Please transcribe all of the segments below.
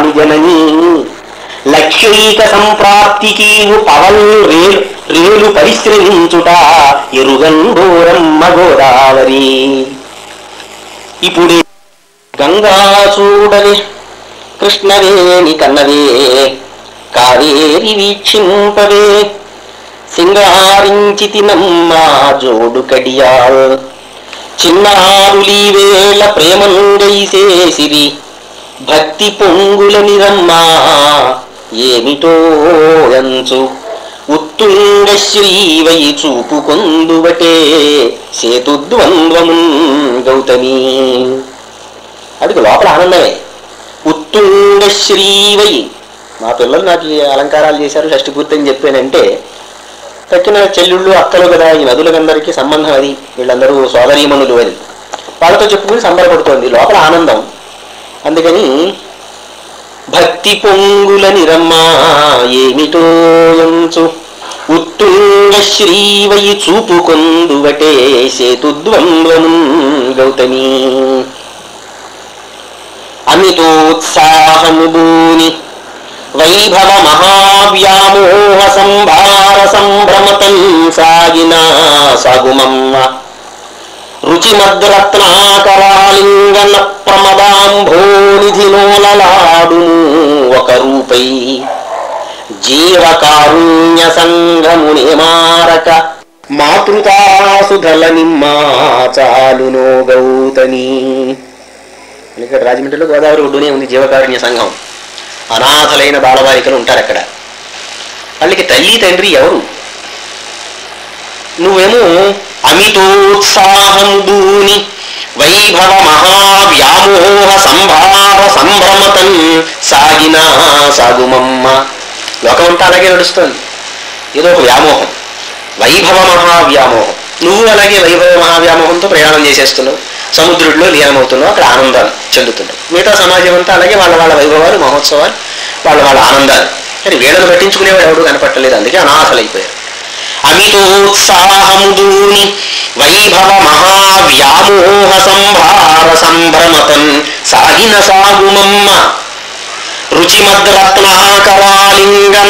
చాలు జననీ లక్ష్యైక సంప్రాప్తికి పవన్ రేలు పరిశ్రమించుట ఎరుగన్ ఘోరమ్మ గోదావరి. ఇప్పుడే గంగా చూడవే కృష్ణవేణి కన్నవే కావేరి వీక్షింపవే సింగారించితినమ్మ జోడు కడియాల్ చిన్నారులీవేళ ప్రేమంగైసేసిరి భక్తి పొంగులనిరమ్మా ఏమిటో యంచు ఉత్తుంగ శ్రీవై చూపుకొందువటే సేతుద్వంద్వము గౌతమి. అడుగు లోపల ఆనందమే. ఉత్తుంగ శ్రీవై, మా పిల్లలు నాకు అలంకారాలు చేశారు షష్ఠి పూర్తి అని చెప్పానంటే తక్కిన చెల్లుళ్ళు అక్కలు కదా, ఈ నదులకందరికీ సంబంధం అది, వీళ్ళందరూ సోదరీమణులు అని వాళ్ళతో చెప్పుకుని సంబరపడుతోంది, లోపల ఆనందం. అందుకని భక్తి పొంగులనిరమ్మా ఏమిటో యంచు ఉత్తుంగ శ్రీవై చూపుకొందువటే సేతుద్వంద్వము గౌతమి. అమితోత్సాహము భూని వైభవ మహావ్యామోహ సంభార సంభ్రమతం సాగిన సాగుమమ్మ రుచిమద్రత్నాకరాలింగన ప్రమదాంభోనిధినోలలాడు ఒక రూపై జీవకారుణ్య సంఘమునే మారక మాతృతాసుధల నిమ్మా చాలునో గౌతమి. ఇక్కడ రాజమండ్రిలో గోదావరి ఒడ్డునే ఉంది జీవకారుణ్య సంఘం. అనాథలైన బాలబాలికలు ఉంటారు అక్కడ. వాళ్ళకి తల్లి తండ్రి ఎవరు? నువ్వేమో అమితోత్సాహం దూని వైభవ మహావ్యామోహ సంభార సంభ్రమతం సాగిన సాగుమమ్మ. లోకం అంతా అలాగే నడుస్తుంది, ఏదో ఒక వ్యామోహం, వైభవ మహావ్యామోహం. నువ్వు అలాగే వైభవ మహావ్యామోహంతో ప్రయాణం చేసేస్తున్నావు, సముద్రుడిలో లీనమవుతున్నావు, అక్కడ ఆనందాలు చెందుతున్నావు. మిగతా సమాజం అంతా అలాగే వాళ్ళ వాళ్ళ వైభవాలు మహోత్సవాలు, వాళ్ళ వాళ్ళ ఆనందాలు. కానీ వీళ్ళను పట్టించుకునేవాడు ఎవడు కనపట్టలేదు, అందుకే అనాథలైపోయారు. అమితోత్సాహము దూని వైభవ మహావ్యామోహ సంభార సంభ్రమతం సాగిన సాగుమమ్మ రుచిమద్రత్నాకరాలింగన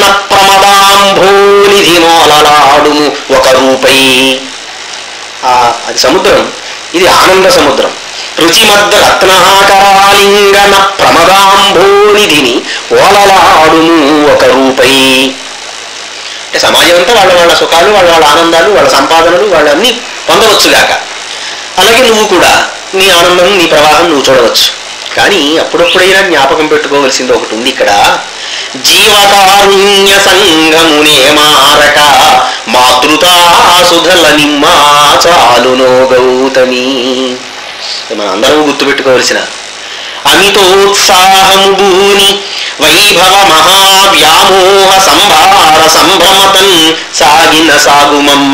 ప్రమదాంభోనిధినోలలాడుము ఒక రూపై. అది సముద్రం, ఇది ఆనంద సముద్రం. రుచిమద్రత్నాకరాలింగన ప్రమదాంభోనిధిని ఓలలాడుము ఒక రూపై. అంటే సమాజం అంతా వాళ్ళ వాళ్ళ సుఖాలు, వాళ్ళ వాళ్ళ ఆనందాలు, వాళ్ళ సంపాదనలు వాళ్ళన్నీ పొందవచ్చుగాక. అలాగే నువ్వు కూడా నీ ఆనందం, నీ ప్రవాహం నువ్వు చూడవచ్చు. కానీ అప్పుడప్పుడైనా జ్ఞాపకం పెట్టుకోవలసింది ఒకటి ఉంది ఇక్కడ. జీవకారుణ్య సంగమునే మారక మాతృతాసుధల నిమ్మా చాలునో గౌతమి. మన అందరూ గుర్తుపెట్టుకోవలసిన అమితోత్సాహము భూని వైభవ మహావ్యామోహ సంభార సంభ్రమతం సాగిన సాగుమమ్మ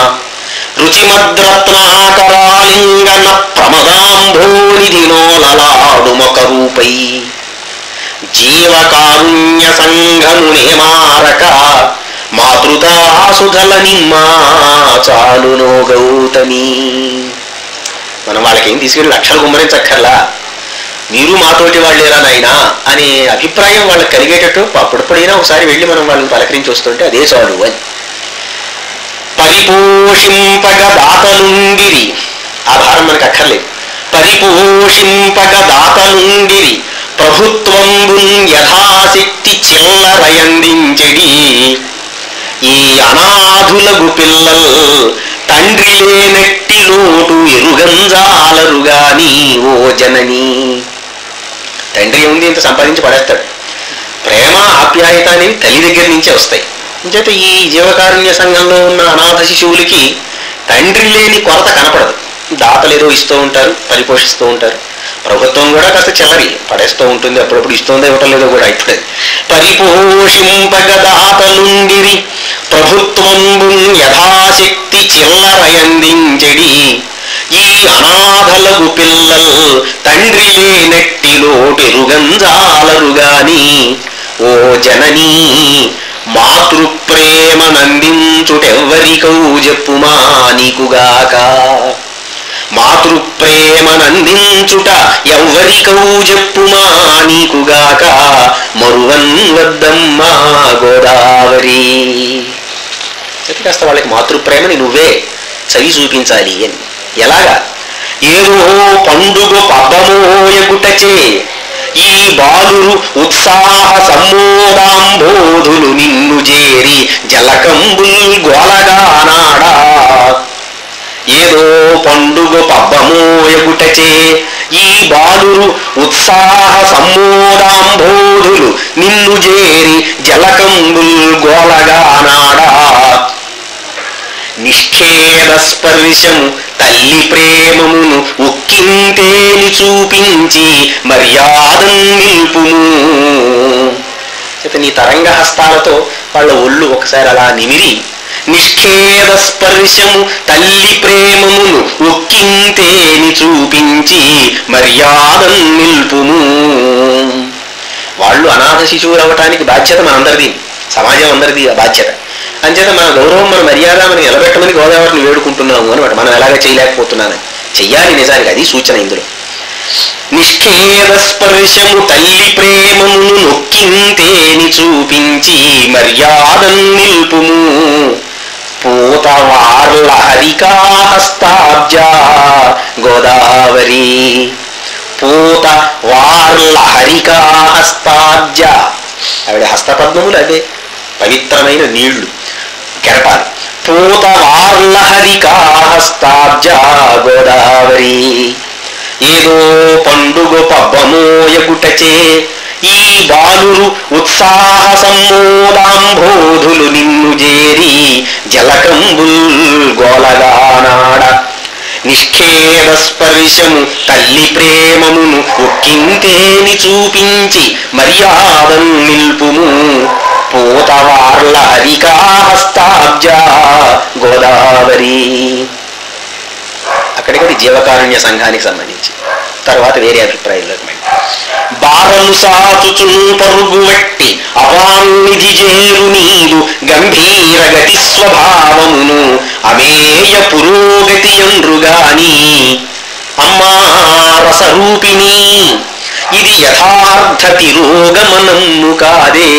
రుచిమద్రత్నాకరాలింగన ప్రమదాంభోనిధినోలలాడుమొక రూపై జీవకారుణ్య సంఘమునే మారక మాతృతాసుధల నిమ్మా చాలునో గౌతమి. మనం వాళ్ళకేం తీసుకెళ్ళి లక్షలు గుమ్మరించక్కర్లా, మీరు మాతోటి వాళ్ళేరా నాయనా అనే అభిప్రాయం వాళ్ళకి కలిగేటట్టు అప్పుడప్పుడైనా ఒకసారి వెళ్ళి మనం వాళ్ళని పలకరించి వస్తుంటే అదే చాలు అని. పరిపోషింపగ దాతలుండిరి, ఆ భారం మనకు అక్కర్లేదు. పరిపోషింపగ దాతలుండిరి ప్రభుత్వంబున్ యథాశక్తి చిల్లరయందించెడి ఈ అనాథులగు పిల్లల్ తండ్రి లేనట్టి లోటు ఎరుగంజాలరుగాని ఓ జనని. తండ్రి ఉంది ఇంత సంపాదించి పడేస్తాడు. ప్రేమ ఆప్యాయత అనేవి తల్లి దగ్గర నుంచే వస్తాయి. అంచేత ఈ జీవకారుణ్య సంఘంలో ఉన్న అనాథ శిశువులకి తండ్రి లేని కొరత కనపడదు. దాతలు ఏదో ఇస్తూ ఉంటారు, పరిపోషిస్తూ ఉంటారు. ప్రభుత్వం కూడా కాస్త చిల్లరి పడేస్తూ ఉంటుంది, అప్పుడప్పుడు ఇస్తుందో ఇవ్వటం లేదో కూడా ఇప్పుడే. పరిపోషింపగ దాతలుండిరి ప్రభుత్వంబు యథాశక్తి చిల్లరయందించెడి ఈ అనాథలగు పిల్లల్ తండ్రి లేనట్టి లోటెరుగంజాలరుగాని ఓ జననీ మాతృప్రేమనందించుటెవ్వరికౌ చెప్పుమా నీకుగాక. మాతృప్రేమనందించుట ఎవ్వరికౌ చెప్పుమా నీకుగాక మరువన్ వద్దమ్మా గోదావరి. కాస్త వాళ్ళకి మాతృప్రేమని నువ్వే చవి చూపించాలి అని. ఎలాగా? ఏదో పండుగ పబ్బమోయగుటచే ఈ బాలురు ఉత్సాహ సమ్మోదాంబోధులు నిన్ను చేరి జలకంబుల్ గోలగానాడా. ఏదో పండుగ పబ్బమోయగుటచే ఈ బాలురు ఉత్సాహ సమ్మోదాంబోధులు నిన్ను చేరి జలకంబుల్ గోలగానాడా. నిష్ఖేద స్పర్శము తల్లి ప్రేమమును ఉక్కింతేని చూపించి మర్యాదం నిల్పుము. నీ తరంగ హస్తాలతో వాళ్ళ ఒళ్ళు ఒకసారి అలా నిమిరి నిష్ఖేద స్పర్శము తల్లి ప్రేమమును ఉక్కింతేని చూపించి మర్యాదం నిల్పుము. వాళ్ళు అనాథ శిశువులు అవ్వటానికి బాధ్యత మనందరిది, సమాజం అందరిది ఆ బాధ్యత. అంచేత మన గౌరవం, మన మర్యాద మనం నిలబెట్టమని గోదావరిని వేడుకుంటున్నాము అనమాట. మనం ఎలాగ చేయలేకపోతున్నానని చెయ్యాలి. నిజానికి అది సూచన ఇందులో. నిష్ఖేద స్పర్శము తల్లి ప్రేమమును నొక్కింతేని చూపించి మర్యాదం నిల్పుము. పూత వార్ల హరికాహస్తాబ్జా గోదావరి. పూత వార్ల హరికాహస్తాబ్జ. ఆవిడ హస్తపద్మములు అవే పవిత్రమైన నీళ్లు, కెరటాలు. పూత వార్ల హరికాహస్తాబ్జ గోదావరి. ఏదో పండుగ పబ్బమోయగుటచే ఈ బాలురు ఉత్సాహ సమ్మోదాంబోధులు నిన్ను చేరి జలకంబుల్ గోలగానాడ. నిష్ఖేద స్పర్శము తల్లి ప్రేమమును ఒక్కింతేని చూపించి మర్యాదం నిల్పుము. పూతవార్ల హరికాహస్తాబ్జ గోదావరి. అక్కడికది జీవకారుణ్య సంఘానికి సంబంధించి. తర్వాత వేరే అభిప్రాయంలోకి మళ్ళీ. బారలు సాచుచున్ పరుగు వట్టి అవాన్నిధి చేరు నీదు గంభీర గతి స్వభావమును అమేయ పురోగతి యండ్రుగాని అమ్మా రసరూపిణి. ఇది యథార్థ తిరోగమనమ్ము కాదే.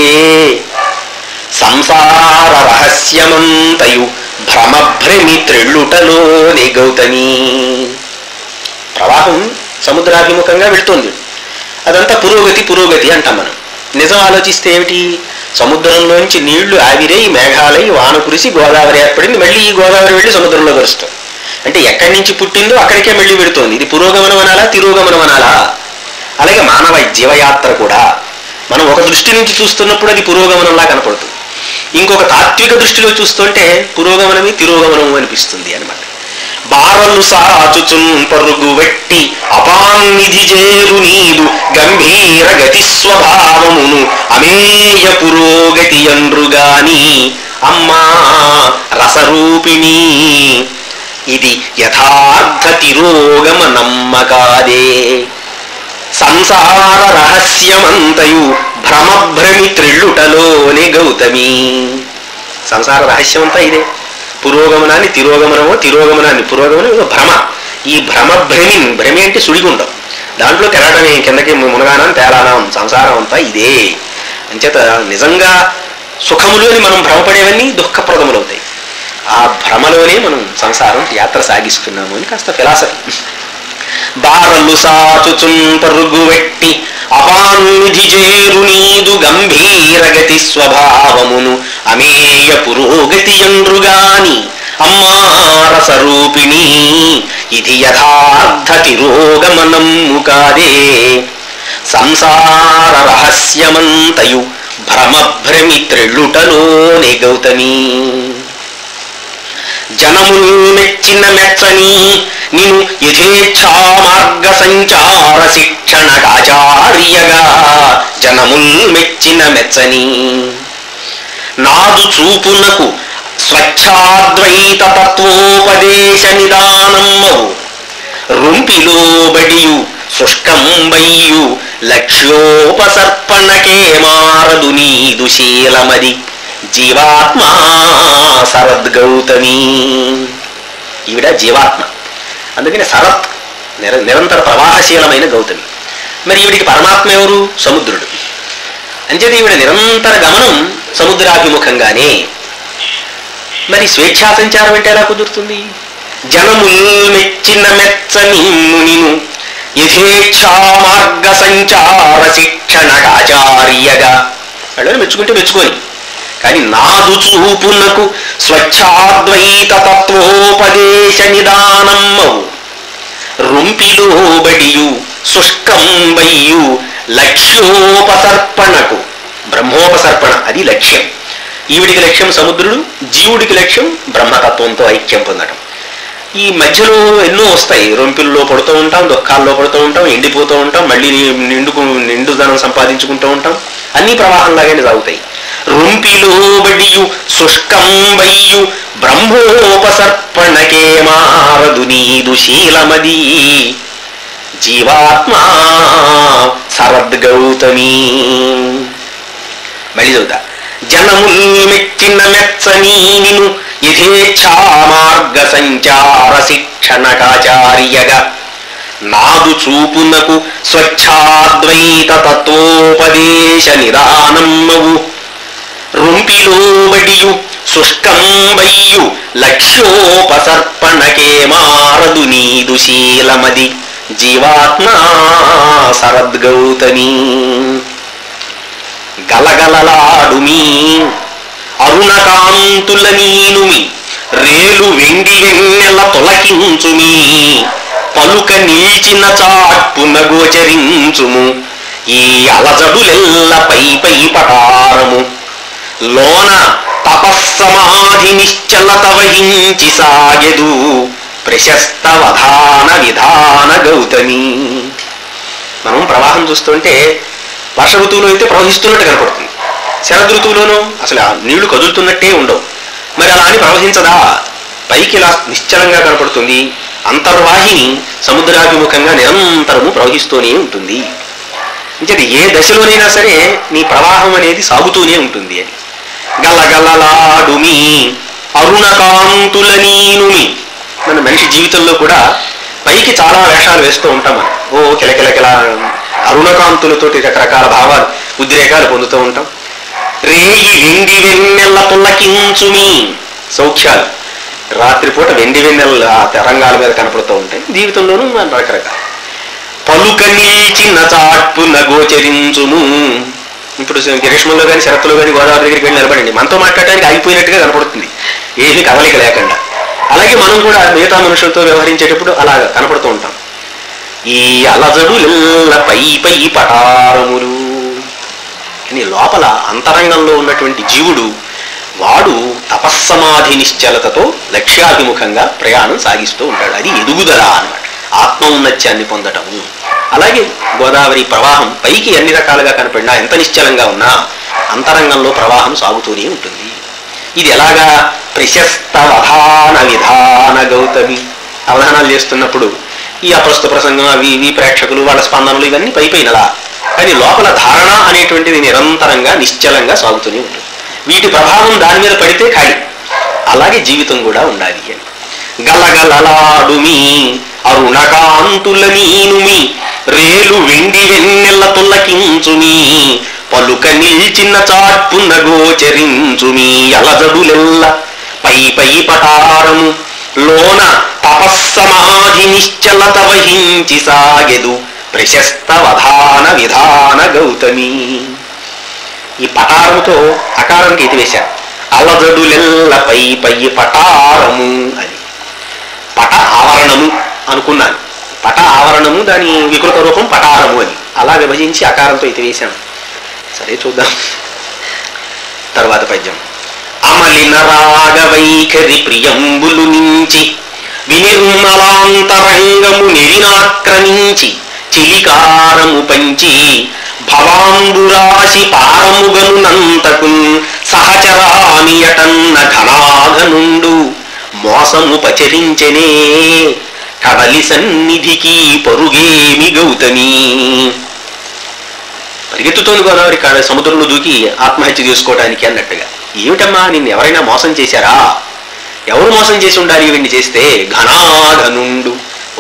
సంసార రహస్యమంతయు భ్రమభ్రమి త్రెళ్ళుటలోని గౌతమి. ప్రవాహం సముద్రాభిముఖంగా వెళ్తుంది. అదంతా పురోగతి పురోగతి అంటాం మనం. నిజం ఆలోచిస్తే ఏమిటి? సముద్రంలోంచి నీళ్లు ఆవిరై మేఘాలై వాన కురిసి గోదావరి ఏర్పడింది. మళ్ళీ ఈ గోదావరి వెళ్ళి సముద్రంలో కలుస్తుంది. అంటే ఎక్కడి నుంచి పుట్టిందో అక్కడికే మళ్ళీ వెళుతోంది. ఇది పురోగమనం అనాలా, తిరోగమనం అనాలా? అలాగే మానవ జీవయాత్ర కూడా మనం ఒక దృష్టి నుంచి చూస్తున్నప్పుడు అది పురోగమనంలా కనపడుతుంది. ఇంకొక తాత్విక దృష్టిలో చూస్తుంటే పురోగమనమే తిరోగమనము అనిపిస్తుంది అనమాట. బారలు సాచుచున్ పరుగు వెట్టి అపాన్నిధి చేరు నీదు గంభీర గతి స్వభావమును అమేయ పురోగతి యండ్రుగాని అమ్మా రసరూపిణి. ఇది యథార్థ తిరోగమనమ్మకాదే. సంసార రహస్యమంతయు భ్రమభ్రమి త్రిళ్ళుటలోని గౌతమి. సంసార రహస్యమంతా ఇదే. పురోగమనాన్ని తిరోగమనమో, తిరోగమనాన్ని పురోగమనం, భ్రమ. ఈ భ్రమభ్రమి, భ్రమి అంటే సుడిగుండం, దాంట్లో తెరటమే, కిందకి మునగానం తేలానం. సంసారం అంతా ఇదే. అంచేత నిజంగా సుఖములోని మనం భ్రమపడేవన్నీ దుఃఖప్రదములవుతాయి. ఆ భ్రమలోనే మనం సంసారం యాత్ర సాగిస్తున్నాము అని కాస్త ఫిలాసఫీ. బారలు సాచుచున్ పరుగు వెట్టి అపాన్నిధి చేరు నీదు గంభీర గతి స్వభావమును అమేయ పురోగతి యండ్రుగాని అమ్మా రసరూపిణి. ఇది యథార్థ తిరోగమనమ్ము కాదే. సంసార రహస్యమంతయు భ్రమభ్రమి త్రెళ్ళుటలోని గౌతమి. జనములు మెచ్చిన మెచ్చని నిను యథేచ్ఛా మార్గ సంచార శిక్షణకాచార్యగా జనముల్ మెచ్చిన మెచ్చని. నాదు చూపునకు స్వచ్ఛాద్వైత తత్వోపదేశ నిదానమ్మవు రుంపిలో బడియు శుష్కంబయ్యు లక్ష్యోపసర్పణకే మారదు నీదు శీలమది జీవాత్మా సరద్గౌతమి. ఈవిడ జీవాత్మ. అందుకని సరత్ నిరంతర ప్రవాహశీలమైన గౌతమి. మరి ఈవిడికి పరమాత్మ ఎవరు? సముద్రుడు. అంచేది ఈవిడ నిరంతర గమనం సముద్రాభిముఖంగానే. మరి స్వేచ్ఛా సంచారం అంటే ఎలా కుదురుతుంది? జనముల్ మెచ్చిన మెచ్చని మునిను యథేచ్ఛా మార్గ సంచార శిక్షణకాచార్యగా. వాళ్ళని మెచ్చుకుంటే మెచ్చుకొని, కానీ నాదు చూపునకు స్వచ్ఛాద్వైత తత్వోపదేశ నిదానమ్మవు రొంపిలో బడియు శుష్కంబయ్యు లక్ష్యోపసర్పణకు. బ్రహ్మోపసర్పణ అది లక్ష్యం. ఈవిడికి లక్ష్యం సముద్రుడు, జీవుడికి లక్ష్యం బ్రహ్మతత్వంతో ఐక్యం పొందడం. ఈ మధ్యలో ఎన్నో వస్తాయి. రొంపిల్లో పడుతూ ఉంటాం, దుఃఖాల్లో పడుతూ ఉంటాం, ఎండిపోతూ ఉంటాం, మళ్ళీ నిండుదనం సంపాదించుకుంటూ ఉంటాం. అన్ని ప్రవాహంలాగానే సాగుతాయి. రొంపిలో బడియు శుష్కంబయ్యు బ్రహ్మోపసర్పణకే మారదు నీదు శీలమది జీవాత్మా సరద్గౌతమీ. మళ్ళీ చదువుతా. జనముల్ మెచ్చిన మెచ్చనీ నిను యథేచ్ఛా మార్గ సంచార శిక్షణకాచార్యగా నాదు చూపునకు స్వచ్ఛాద్వైత తత్వోపదేశ నిదానమ్మవు రొంపిలో బడియు శుష్కంబయ్యు లక్ష్యోపసర్పణకే మారదు నీదు శీలమది జీవాత్మా సరద్గౌతమీ. గలగలలాడుమీ అరుణకాంతుల నీనుమి రేలు వెండి వెన్నెల తొలకించుమీ పలుక నిల్చిన చాట్పున గోచరించుము ఈ అలజడులెల్ల పై పై పటారము లోన తపస్సమాధి నిశ్చలత వహించి సాగెదు ప్రశస్త వధాన విధాన గౌతమి. మనం ప్రవాహం చూస్తుంటే వర్ష ఋతువులో అయితే ప్రవహిస్తున్నట్టు కనపడుతుంది, శరద్ ఋతువులోనూ అసలు ఆ నీళ్లు కదులుతున్నట్టే ఉండవు. మరి అలా అని ప్రవహించదా? పైకి ఇలా నిశ్చలంగా కనపడుతుంది. అంతర్వాహిని సముద్రాభిముఖంగా నిరంతరము ప్రవహిస్తూనే ఉంటుంది. అంటే ఏ దశలోనైనా సరే నీ ప్రవాహం అనేది సాగుతూనే ఉంటుంది అని. గలగలలాడుమి అరుణకాంతుల నీనుమి. మన మనిషి జీవితంలో కూడా పైకి చాలా వేషాలు వేస్తూ ఉంటాం మనం. ఓ కిలకిలకిల అరుణకాంతులతోటి రకరకాల భావాలు ఉద్రేకాలు పొందుతూ ఉంటాం. రేయి వెండి వెన్నెల పుల్లకించుమి సౌఖ్యాలు. రాత్రిపూట వెండి వెన్నెల ఆ తరంగాల మీద కనపడుతూ ఉంటాయి. జీవితంలోనూ మన రకరకాల పలుక నిల్చిన చాట్పున గోచరించుము. ఇప్పుడు గ్రీష్మంలో కానీ శరత్తులో కానీ గోదావరి దగ్గరికి వెళ్ళి నిలబడండి, మనతో మాట్లాడడానికి ఆగిపోయినట్టుగా కనపడుతుంది, ఏమీ కదలిక లేకుండా. అలాగే మనం కూడా మిగతా మనుషులతో వ్యవహరించేటప్పుడు అలా కనపడుతూ ఉంటాం. ఈ అలజడులెల్ల పై పై పటారములు అని లోపల అంతరంగంలో ఉన్నటువంటి జీవుడు వాడు తపస్సమాధి నిశ్చలతతో లక్ష్యాభిముఖంగా ప్రయాణం సాగిస్తూ ఉంటాడు. అది ఎదుగుదల అన్నమాట, ఆత్మౌన్నత్యాన్ని పొందటము. అలాగే గోదావరి ప్రవాహం పైకి అన్ని రకాలుగా కనపడినా, ఎంత నిశ్చలంగా ఉన్నా అంతరంగంలో ప్రవాహం సాగుతూనే ఉంటుంది. ఇది ఎలాగా? ప్రశస్త అవధాన విధాన గౌతమి. అవధానాలు చేస్తున్నప్పుడు ఈ అప్రస్తుత ప్రసంగం అవి ఇవి ప్రేక్షకులు వాళ్ళ స్పందనలు ఇవన్నీ పైపోయినలా, కానీ లోపల ధారణ అనేటువంటిది నిరంతరంగా నిశ్చలంగా సాగుతూనే ఉంటుంది. వీటి ప్రభావం దాని మీద పడితే ఖాళీ. అలాగే జీవితం కూడా ఉండాలి అని. గలగలలాడుమి అరుణకాంతుల నీనుమి రేలు వెండి వెన్నెల తొల్లకించుమి పలుక నిల్చిన చాట్పున గోచరించుమి అలజడులెల్ల పై పై పటారము లోన తపస్సమాధి నిశ్చలత వహించి సాగెదు ప్రశస్త వధాన విధాన గౌతమి. ఈ పటారముతో అకారానికి ఎత్తివేశారు. అలజడులెల్ల పై పై పటారము అని. పట ఆవరణము అనుకున్నాను, పట ఆవరణము దాని వికృత రూపం పటారము అని అలా విభజించి అకారంతో ఎత్తివేశాను. సరే చూద్దాం తర్వాత పద్యం. అమలిన రాగవైఖరి ప్రియంబులు నుంచి వినిర్మలాంతరంగము నిరినాక్రమించి చిలికారము పంచి భవాంబురాశి పారముగనునంతకు సహచరామియటన్న ఘనాఘనుండు మోసము పచరించెనే కడలి సన్నిధికి పరుగేమి గౌతమి. పరిగెత్తుతోంది గోదావరి సముద్రంలో దూకి ఆత్మహత్య చేసుకోవడానికి అన్నట్టుగా. ఏమిటమ్మా నిన్ను ఎవరైనా మోసం చేశారా? ఎవరు మోసం చేసి ఉండాలి వీడిని చేస్తే? ఘనాఘనుండు,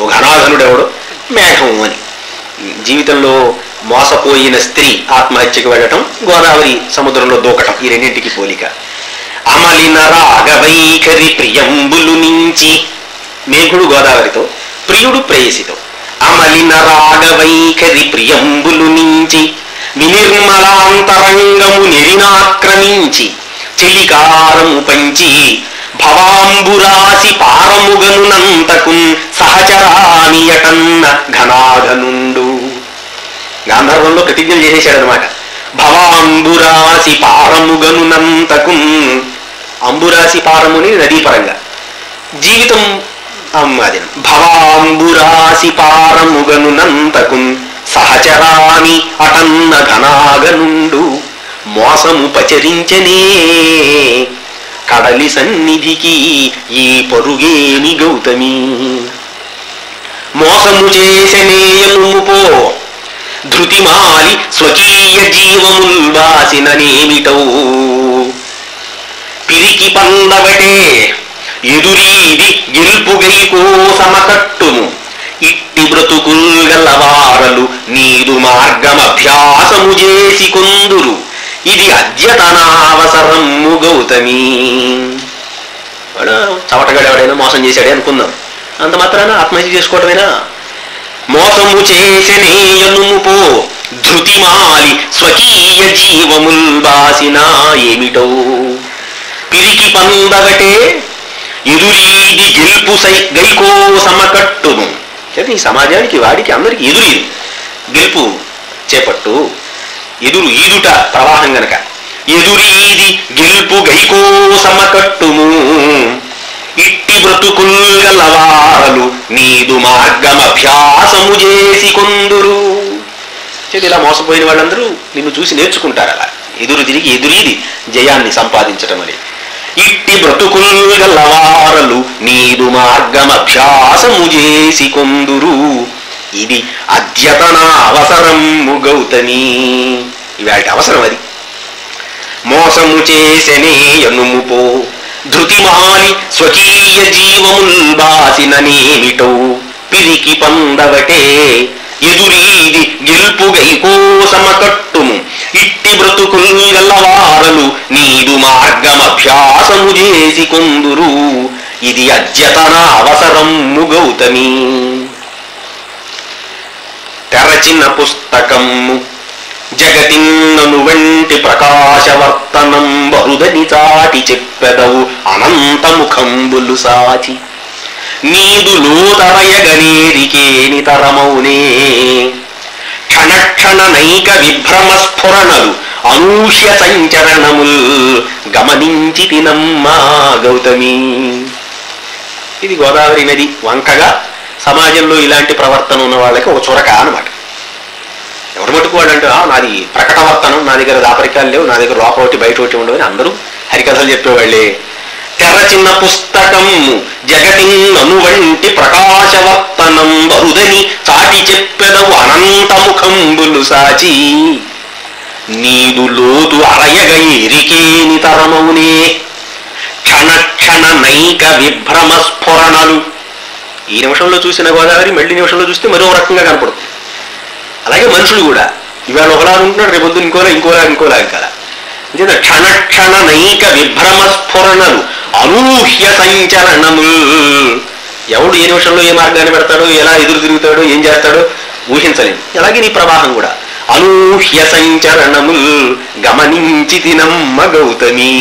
ఘనుడెవడు, మేఘం అని. జీవితంలో మోసపోయిన స్త్రీ ఆత్మహత్యకు వెళ్ళటం, గోదావరి సముద్రంలో దూకటం, ఈ రెండింటికి పోలిక. అమలిన రాగవైఖరి ప్రియంబులు నుంచి, మేఘుడు గోదావరితో, ప్రియుడు ప్రేయసితో. అమలిన రాగవైఖరి ప్రియంబులు నుంచి వినిర్మలాంతరంగము నెరినాక్రమించి చెలికారము పంచి భవాంబురాసి పారముగనునంతకున్ సహచరానియటన్న ఘనాఘనుండు. గాంధర్వంలో ప్రతిజ్ఞలు చేసేశాడనమాట. భవాంబురాసి పారముగనునంతకున్, అంబురాసి పారముని నదీపరంగా, జీవితం అమ్మాది. భవాంబురాసి పారముగనునంతకున్ సహచరాని అటన్న ఘనాఘనుండు. మోసము పచరించనే కడలి సన్నిధికి ఈ పరుగేని గౌతమి. మోసము చేసనేయము పో ధృతిమాలి స్వకీయ జీవముల్ వాసిననేమిటో. పిరికి పందవటే ఎదురీది గెల్పుగైకో సమకట్టుము. ఇట్టి బ్రతుకుల్ గలవారలు నీదు మార్గమభ్యాసము చేసి కొందురు. ఇది అద్యతనావసరము గౌతమి. వాడు చవటగాడెవడైనా మోసం చేశాడే అనుకుందాం, అంత మాత్రాన ఆత్మహత్య చేసుకోవటమేనా? మోసము చేసనేయనుము పో ధృతిమాలి స్వకీయ జీవముల్ వాసిన ఏమిటో. పిరికి పందగటే ఎదురీది గెల్పు గైకో సమకట్టును. ఈ సమాజానికి వాడికి అందరికి ఎదురీదు, గెలుపు చేపట్టు. ఎదురు ఈదుట ప్రవాహం గనక ఎదురీది గెలుపు గైకో సమకట్టుము. ఇట్టి బ్రతుకుల్ గలవారలు నీదు మార్గమభ్యాసము చేసి కొందురు. ఇలా మోసపోయిన వాళ్ళందరూ నిన్ను చూసి నేర్చుకుంటారు. అలా ఎదురు తిరిగి ఎదురీది జయాన్ని సంపాదించటం అని. ఇట్టి బ్రతుకుల్ గలవారలు నీదు మార్గమభ్యాసము చేసి కొందురు. ఇది అద్యతన అవసరము గౌతమి. ఇవాటి అవసరం అది. మోసము చేసెనే ఎనుము పో ధృతిమాలి స్వకీయ జీవముల్ బాసిననేమిటో. పిరికి పందవటే ఎదురీది గెల్పు గైకో సమకట్టుము. ఇట్టి బ్రతుకుల్ గలవారలు నీదు మార్గమభ్యాసము చేసి కొందురు. ఇది అద్యతన అవసరము గౌతమి. తెరచిన పుస్తకము జగతిన్నను వంటి ప్రకాశవర్తనం బరుదని చాటి చెప్పెదవు అనంతముఖంబులు సాచి. నీదు లోతరయగనేరికేని తరమౌనే. క్షణక్షణ నైక విభ్రమ స్ఫురణలు అనూహ్య సంచరణముల్ గమనించి తినమ్మా గౌతమి. ఇది గోదావరి నది వంకగా సమాజంలో ఇలాంటి ప్రవర్తన ఉన్న వాళ్ళకి ఒక చురక అన్నమాట. ఎవరు మటుకు వాడు అంటే నాది ప్రకటవర్తనం, నా దగ్గర దాపరికాలు లేవు, నా దగ్గర లోపల ఒకటి బయట ఒకటి ఉండవు అని అందరూ హరికథలు చెప్పేవాళ్ళే. తెరచిన పుస్తకం జగతిన్నను వంటి ప్రకాశవర్తనం బరుదని చాటి చెప్పెదవు అనంతముఖంబులు సాచి. నీదు లోతు అరయగ ఎరికేని తరమౌనే. క్షణక్షణ నైక విభ్రమ స్ఫురణలు. ఈ నిమిషంలో చూసిన గోదావరి మళ్ళీ నిమిషంలో చూస్తే మరో రకంగా కనపడుతుంది. అలాగే మనుషులు కూడా ఇవాళ ఒకలా ఉంటున్నాడు, రేపొద్దు ఇంకోలా కదా. క్షణక్షణ నైక విభ్రమ స్ఫురణలు అనూహ్య సంచరణముల్. ఎవడు ఏ నిమిషంలో ఏ మార్గాన్ని పెడతాడో, ఎలా ఎదురు తిరుగుతాడో, ఏం చేస్తాడో ఊహించలేదు. అలాగే నీ ప్రవాహం కూడా అనూహ్య సంచరణముల్ గమనించి తినమ్మ గౌతమి.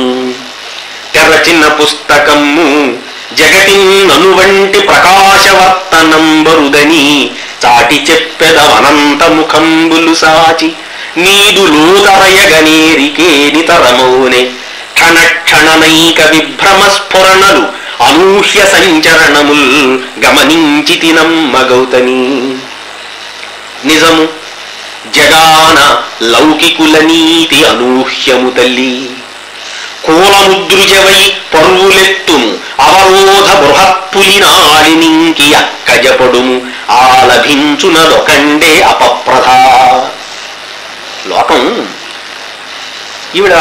తెరచిన పుస్తకము జగతిన్నను వంటి ప్రకాశవర్తనం బరుదని చాటి చెప్పెదవనంతముఖంబులు సాచి. నీదు లోతరయగనేరికేని తరమౌనే. క్షణక్షణనైక విభ్రమ స్ఫురణలు అనూహ్య సంచరణముల్ గమనించి తినమ్మ గౌతమి. నిజము జగాన లౌకికుల నీతి అనూహ్యము తల్లి. కూలముద్రుజవై పరువులెత్తుము అవరోధ బృహత్పులినాళినింకి అక్కజపడుము ఆలభించునదొకండే అపప్రధ. లోకం ఈవిడ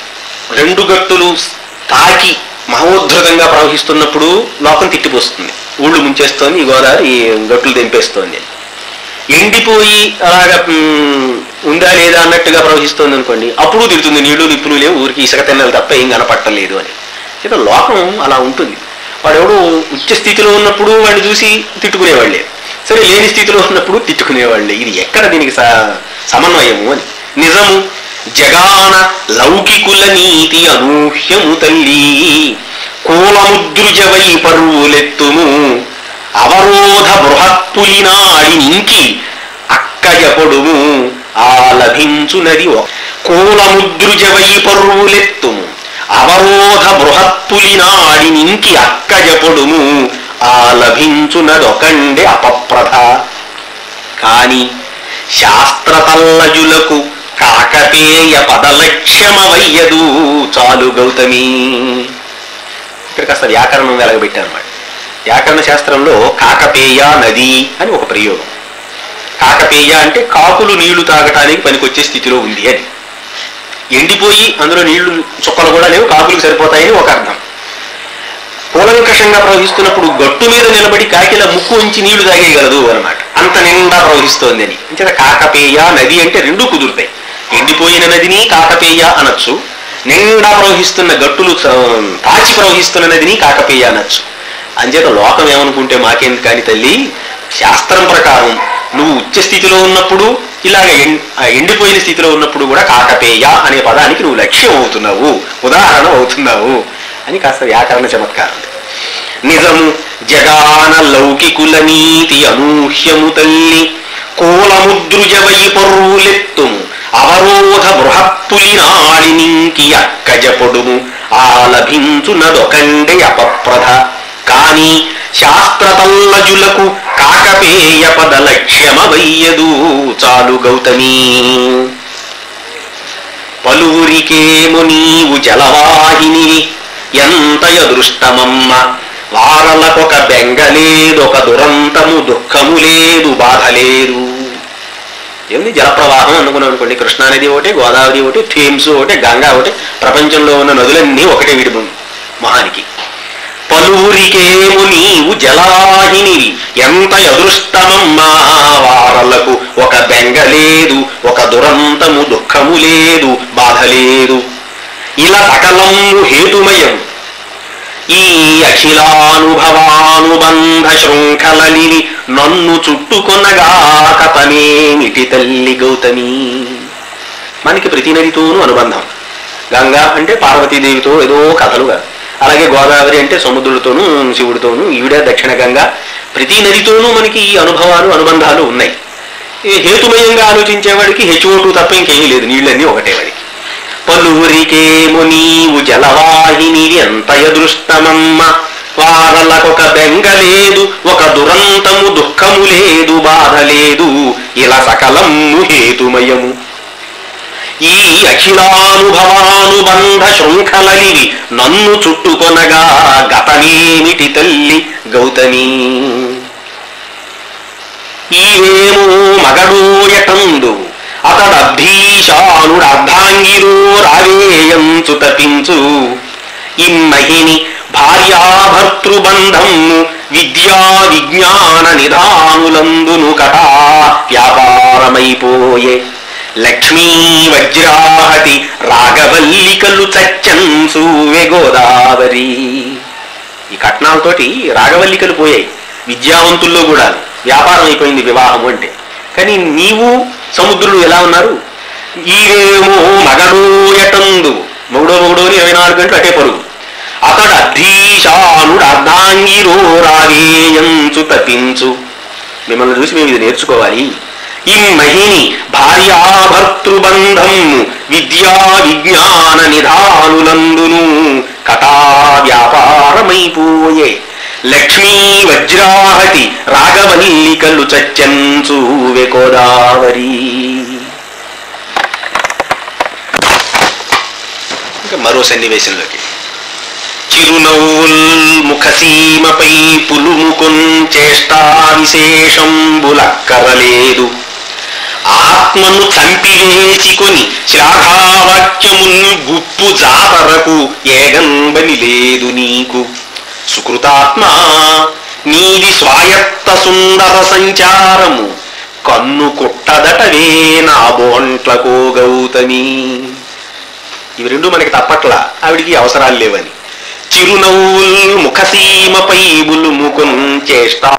రెండు గట్టులు తాకి మహోద్ధృతంగా ప్రవహిస్తున్నప్పుడు లోకం తిట్టిపోస్తుంది. ఊళ్ళు ముంచేస్తోంది, ఈ గోదావరి గట్టులు తెంపేస్తోంది. ఎండిపోయి అలాగా ఉందా లేదా అన్నట్టుగా ప్రవహిస్తోంది అనుకోండి, అప్పుడు తిడుతుంది నీళ్లు నిప్పులు లేవు, ఊరికి ఇసుక తిన్నలు తప్ప ఏం కనపట్టలేదు అని. ఇక లోకం అలా ఉంటుంది. వాడెవడు ఉచ్చ స్థితిలో ఉన్నప్పుడు వాడిని చూసి తిట్టుకునేవాళ్లే, సరే లేని స్థితిలో ఉన్నప్పుడు తిట్టుకునేవాళ్లే. ఇది ఎక్కడ దీనికి సమన్వయము అని. నిజము జగాన లౌకికుల నీతి అనూహ్యము తల్లి, కూలముద్రుజవై పరువులెత్తుము అవరోధ బృహత్పులినాడి నింకి అక్కజపడుము ఆ లభించునది. కూలముద్రుజవై పరువులెత్తుము అవరోధ బృహత్పులినాడి నింకి అక్కజపడుము ఆ లభించునదొకండే అపప్రథ. కాని శాస్త్రతల్లజులకు కాకపేయ పదలక్ష్యమవయ్యదు చాలు గౌతమి. ఇక్కడ కాస్త వ్యాకరణం వెలగబెట్టారన్నమాట. వ్యాకరణ శాస్త్రంలో కాకపేయ నది అని ఒక ప్రయోగం. కాకపేయ అంటే కాకులు నీళ్లు తాగటానికి పనికొచ్చే స్థితిలో ఉంది అని. ఎండిపోయి అందులో నీళ్లు చుక్కలు కూడా లేవు, కాకులకు సరిపోతాయని ఒక అర్థం. కూలంకషంగా ప్రవహిస్తున్నప్పుడు గట్టు మీద నిలబడి కాకిల ముక్కు ఉంచి నీళ్లు తాగేయగలదు అనమాట, అంత నిండా ప్రవహిస్తోంది అని. అంటే కాకపేయ నది అంటే రెండూ కుదురుతాయి. ఎండిపోయిన నదిని కాకపేయ అనొచ్చు, నిండా ప్రవహిస్తున్న గట్టులు పాచి ప్రవహిస్తున్న నదిని కాకపేయ అనొచ్చు. అంచేత లోకం ఏమనుకుంటే మాకేం కాని తల్లి, శాస్త్రం ప్రకారం నువ్వు ఉచ్చ స్థితిలో ఉన్నప్పుడు ఇలాగ ఎండిపోయిన స్థితిలో ఉన్నప్పుడు కూడా కాకపేయ అనే పదానికి నువ్వు లక్ష్యం అవుతున్నావు, ఉదాహరణ అవుతున్నావు అని కాస్త వ్యాకరణ చమత్కారం. నిజము జగాన లౌకికుల నీతి అనూహ్యము తల్లి, కూలముద్రుజవై పరువులెత్తుము అవరోధ బృహత్పులినాడి నింకి అక్కజపొడుము ఆ లభించునదొకండే అపప్రథ. కాని శాస్త్రతల్లజులకు కాకపేయ పదలక్ష్యమవయ్యదు చాలు గౌతమి. పలువురికేము నీవు జలవాహిని ఎంత అదృష్టమమ్మ, వారలకొక బెంగలేదు ఒక దురంతము దుఃఖము లేదు బాధ లేదు. ఏమిటి జలప్రవాహం అనుకున్నాం అనుకోండి, కృష్ణానది ఒకటి, గోదావరి ఒకటి, థేమ్స్ ఒకటి, గంగా ఒకటి, ప్రపంచంలో ఉన్న నదులన్నీ ఒకటే వీడి మహానికి. పలువురికేము నీవు జలవాహిని ఎంత అదృష్టమమ్మా, వారలకు ఒక బెంగలేదు ఒక దురంతము దుఃఖము లేదు బాధ లేదు. ఇలా సకలము హేతుమయం ఈ అఖిలానుభవానుబంధ శృంఖలలివి నన్ను చుట్టుకొనగాక పనేమిటి తల్లి గౌతమి. మనకి ప్రతి నదితోనూ అనుబంధం. గంగా అంటే పార్వతీదేవితో ఏదో కథలుగా, అలాగే గోదావరి అంటే సముద్రుడితోనూ శివుడితోనూ, ఈవిడే దక్షిణ గంగా. ప్రతి నదితోనూ మనకి ఈ అనుభవాలు అనుబంధాలు ఉన్నాయి. హేతుమయంగా ఆలోచించేవాడికి హెచ్ఓటు తప్ప ఇంకేమీ లేదు, నీళ్ళన్నీ ఒకటే వాడికి. పలువురికేము నీవు జలవాహిని ఎంత అదృష్టమమ్మ, వారలకొక బెంగలేదు ఒక దురంతము దుఃఖము లేదు బాధ లేదు. ఇలా సకలము హేతుమయము ఈ అఖిలానుభవానుబంధ శృంఖలలివి నన్ను చుట్టుకొనగా గతమేమిటి తల్లి గౌతమి. ఈవేమో మగడోయటందు అతడబ్ధీశానుడు అర్ధాంగిరో రావేయంచు తపించు, ఇమ్మహిని భార్యాభర్తృబంధము విద్యా విజ్ఞాన నిధానులందును కటా వ్యాపారమైపోయే. లక్ష్మీ వజ్రాహతి రాగవల్లికలు చచ్చన్సూవె గోదావరి. ఈ కట్నాలతోటి రాగవల్లికలు పోయాయి, విద్యావంతుల్లో కూడా వ్యాపారం అయిపోయింది వివాహం అంటే. కానీ నీవు సముద్రులు ఎలా ఉన్నారు? ఈవేమో మగడోయటందు, మొగుడో అని 24 గంటలు అటే పరుగు. అతడు అధీశానుడు అర్ధాంగిరో రావేయంచు తపించు. మిమ్మల్ని చూసి మేము ఇది నేర్చుకోవాలి. ఈ మహిని భార్యాభర్తృబంధం విద్యా విజ్ఞాన నిధానులందును కథా వ్యాపారమైపోయే. లక్ష్మీ వజ్రాహతి రాగవల్లికలు చచ్చంచూవె గోదావరి. ఇంకా మరో సన్నివేశంలోకి. చిరునవ్వుల్ ముఖసీమపై పులుముకొన్ చేష్టా విశేషంబులక్కరలేదు. ఆత్మను చంపివేసికొని శ్లాఘావాక్యమున్ గుప్పు జాతరకు ఏగంబని లేదు నీకు. సుకృతాత్మ నీది స్వాయత్త సుందర సంచారము కన్ను కుట్టదటవే నా బోంట్లకో గౌతమి. ఇవి రెండు మనకి తప్పట్లా, ఆవిడికి అవసరాలు లేవని. చిరునవ్వుల్ ముఖసీమపై బులుముకున్ చేష్టా